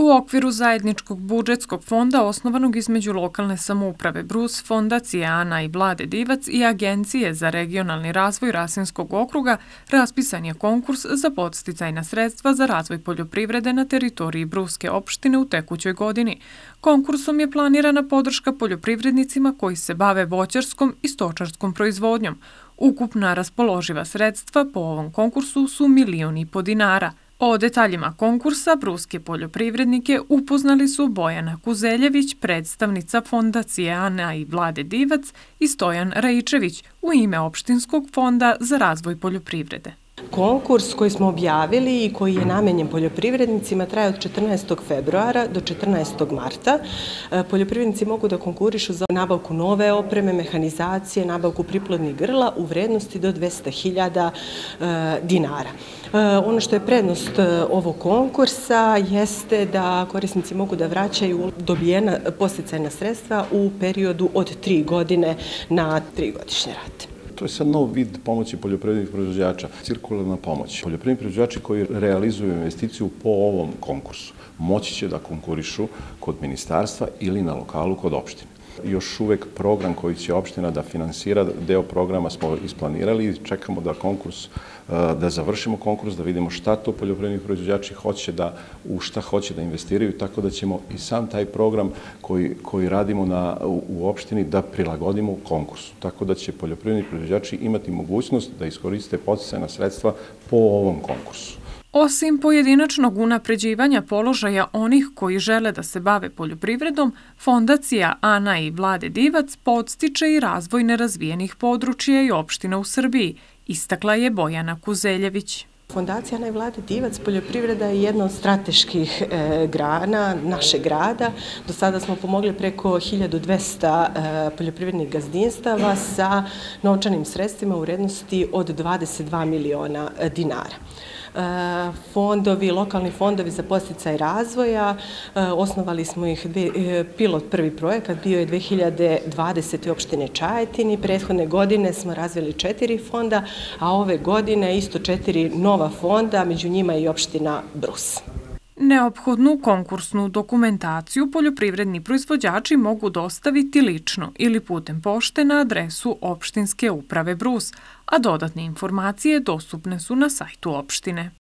U okviru zajedničkog budžetskog fonda osnovanog između lokalne samouprave Brus, Fondacije Ana i Vlade Divac i Agencije za regionalni razvoj Rasinskog okruga raspisan je konkurs za podsticajna sredstva za razvoj poljoprivrede na teritoriji Bruske opštine u tekućoj godini. Konkursom je planirana podrška poljoprivrednicima koji se bave voćarskom i stočarskom proizvodnjom. Ukupna raspoloživa sredstva po ovom konkursu su 1,5 miliona dinara. O detaljima konkursa bruske poljoprivrednike upoznali su Bojana Kuzeljević, predstavnica Fondacije Ana i Vlade Divac, i Stojan Raičević u ime Opštinskog fonda za razvoj poljoprivrede. Konkurs koji smo objavili i koji je namenjen poljoprivrednicima traje od 14. februara do 14. marta. Poljoprivrednici mogu da konkurišu za nabavku nove opreme, mehanizacije, nabavku priplodnih grla u vrednosti do 200.000 dinara. Ono što je prednost ovog konkursa jeste da korisnici mogu da vraćaju dobijena podsticajna sredstva u periodu od 3 godine na 3-godišnje rate. To je sad nov vid pomoći poljoprivrednih proizvođača, cirkularna pomoć. Poljoprivredni proizvođači koji realizuju investiciju po ovom konkursu moći će da konkurišu kod ministarstva ili na lokalu kod opštine. Još uvek program koji će opština da finansira, deo programa smo isplanirali i čekamo da završimo konkurs, da vidimo šta to poljoprivredni proizvođači u šta hoće da investiraju, tako da ćemo i sam taj program koji radimo u opštini da prilagodimo konkursu. Tako da će poljoprivredni proizvođači imati mogućnost da iskoriste podsticajna sredstva po ovom konkursu. Osim pojedinačnog unapređivanja položaja onih koji žele da se bave poljoprivredom, Fondacija Ana i Vlade Divac podstiče i razvoj nerazvijenih područja i opština u Srbiji, istakla je Bojana Kuzeljević. Fondacija Ana i Vlade Divac, poljoprivreda je jedna od strateških grana našeg grada. Do sada smo pomogli preko 1200 poljoprivrednih gazdinstava sa novčanim sredstvima u vrednosti od 22 miliona dinara. Lokalni fondovi za podsticaj razvoja, osnovali smo ih, pilot prvi projekat bio je 2020. opštine Čajetini, prethodne godine smo razvili 4 fonda, a ove godine isto 4 nova fonda, među njima i opština Brus. Neophodnu konkursnu dokumentaciju poljoprivredni proizvođači mogu dostaviti lično ili putem pošte na adresu Opštinske uprave Brus, a dodatne informacije dostupne su na sajtu opštine.